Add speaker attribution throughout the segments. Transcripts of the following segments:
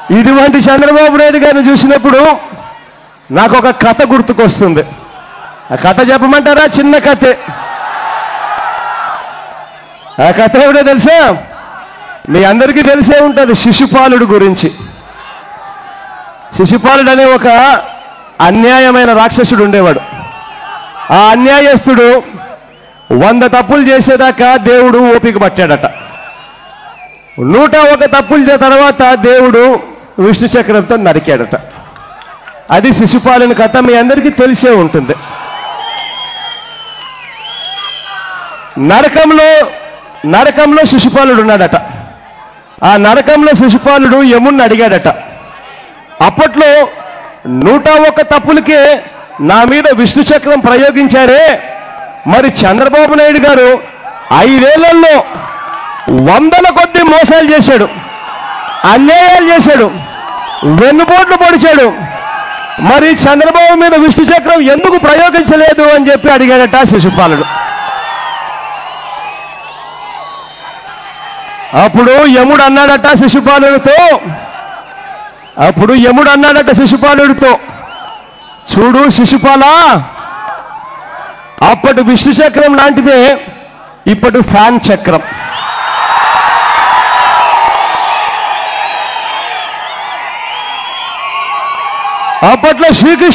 Speaker 1: ఇటువంటి చంద్రబాబు నాయుడు గారిని చూసినప్పుడు నాకు ఒక కథ గుర్తుకొస్తుంది. ఆ కథ చెప్పమంటారా? చిన్న కథే. ఆ కథ ఏమిటో తెలుసా? మీ అందరికీ తెలిసే ఉంటుంది, శిశుపాలుడు గురించి. శిశుపాలుడు అనే ఒక అన్యాయమైన రాక్షసుడు ఉండేవాడు. ఆ అన్యాయస్తుడు 100 తప్పులు చేసేదాకా దేవుడు ఓపిక పట్టాడట. 101 తప్పుల తర్వాత దేవుడు విష్ణు చక్రంతో నరికాడట. అది శిశుపాలుని కథ, మీ అందరికీ తెలిసే ఉంటుంది. నరకంలో శిశుపాలుడు ఉన్నాడట. ఆ నరకంలో శిశుపాలుడు యముణ్ణి అడిగాడట, అప్పట్లో 101 తప్పులకే నా మీద విష్ణు చక్రం ప్రయోగించారే, మరి చంద్రబాబు నాయుడు గారు 5 ఏళ్లలో 100ల కొద్దీ మోసాలు చేశాడు, అన్యాయాలు చేశాడు, వెన్నుపోట్లు పొడిచాడు, మరి చంద్రబాబు మీద విష్ణు చక్రం ఎందుకు ప్రయోగించలేదు అని చెప్పి అడిగాడట శిశుపాలుడు. అప్పుడు యముడు అన్నాడట శిశుపాలుడితో, చూడు శిశుపాల, అప్పటి విష్ణు చక్రం లాంటిదే ఇప్పటి ఫ్యాన్ చక్రం. అప్పట్లో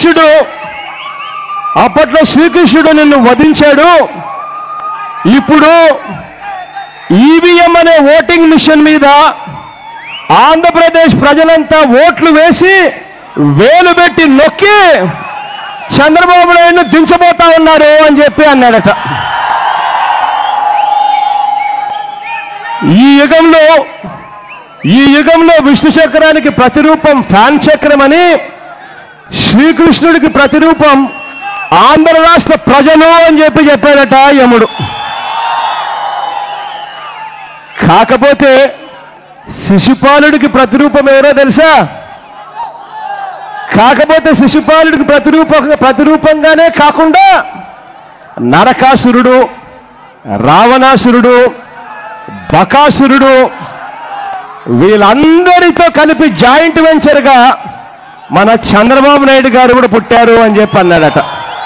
Speaker 1: శ్రీకృష్ణుడు నిన్ను వధించాడు. ఇప్పుడు ఈవీఎం అనే ఓటింగ్ మిషన్ మీద ఆంధ్రప్రదేశ్ ప్రజలంతా ఓట్లు వేసి వేలు పెట్టి నొక్కి చంద్రబాబు నాయుడును దించబోతా ఉన్నారు అని చెప్పి అన్నాడట. ఈ యుగంలో విష్ణు చక్రానికి ప్రతిరూపం ఫ్యాన్ చక్రం అని, శ్రీకృష్ణుడికి ప్రతిరూపం ఆంధ్ర రాష్ట్ర ప్రజలు అని చెప్పి చెప్పాడట యముడు. కాకపోతే శిశుపాలుడికి ప్రతిరూపం ఎవరో తెలుసా? కాకపోతే శిశుపాలుడికి ప్రతిరూపంగానే కాకుండా నరకాసురుడు, రావణాసురుడు, బకాసురుడు వీళ్ళందరితో కలిపి జాయింట్ వెంచర్గా మన చంద్రబాబు నాయుడు గారు కూడా పుట్టారు అని చెప్పి అన్నాడట.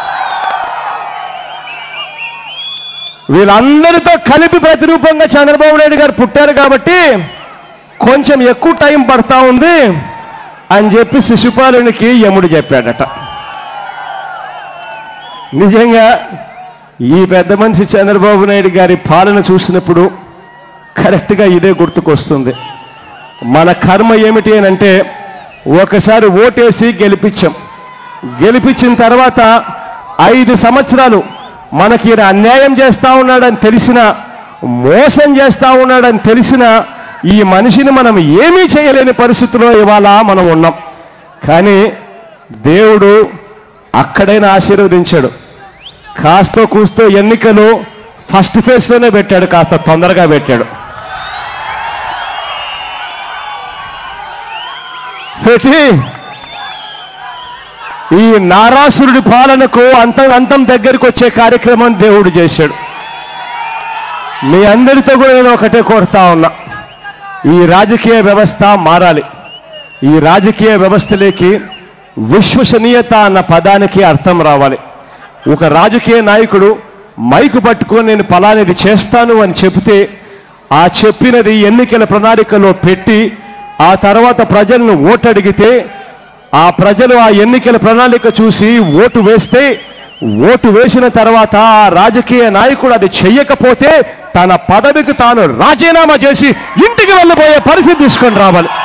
Speaker 1: వీళ్ళందరితో కలిపి ప్రతిరూపంగా చంద్రబాబు నాయుడు గారు పుట్టారు కాబట్టి కొంచెం ఎక్కువ టైం పడతా ఉంది అని చెప్పి శిశుపాలునికి యముడు చెప్పాడట. నిజంగా ఈ పెద్ద మనిషి చంద్రబాబు నాయుడు గారి పాలన చూసినప్పుడు కరెక్ట్గా ఇదే గుర్తుకొస్తుంది. మన కర్మ ఏమిటి అని అంటే, ఒకసారి ఓటేసి గెలిపించిన తర్వాత 5 సంవత్సరాలు మనకి ఈయన అన్యాయం చేస్తూ ఉన్నాడని తెలిసిన, మోసం చేస్తూ ఉన్నాడని తెలిసిన ఈ మనిషిని మనం ఏమీ చేయలేని పరిస్థితిలో ఇవాళ మనం ఉన్నాం. కానీ దేవుడు అక్కడైనా ఆశీర్వదించాడు. కాస్త కూస్తో ఎన్నికలు ఫస్ట్ ఫేజ్లోనే పెట్టాడు, కాస్త తొందరగా పెట్టాడు. పెట్టి ఈ నారాసురుడి పాలనకు అంతం దగ్గరికి వచ్చే కార్యక్రమం దేవుడు చేశాడు. మీ అందరితో కూడా నేను ఒకటే కోరుతా ఉన్నా, ఈ రాజకీయ వ్యవస్థ మారాలి. ఈ రాజకీయ వ్యవస్థలోకి విశ్వసనీయత అన్న పదానికి అర్థం రావాలి. ఒక రాజకీయ నాయకుడు మైకు పట్టుకొని నేను ఫలానిది చేస్తాను అని చెబితే, ఆ చెప్పినది ఎన్నికల ప్రణాళికలో పెట్టి ఆ తర్వాత ప్రజలను ఓటు అడిగితే, ఆ ప్రజలు ఆ ఎన్నికల ప్రణాళిక చూసి ఓటు వేస్తే, ఓటు వేసిన తర్వాత ఆ రాజకీయ నాయకుడు అది చెయ్యకపోతే తన పదవికి తాను రాజీనామా చేసి ఇంటికి వెళ్ళిపోయే పరిస్థితి తీసుకొని రావాలి.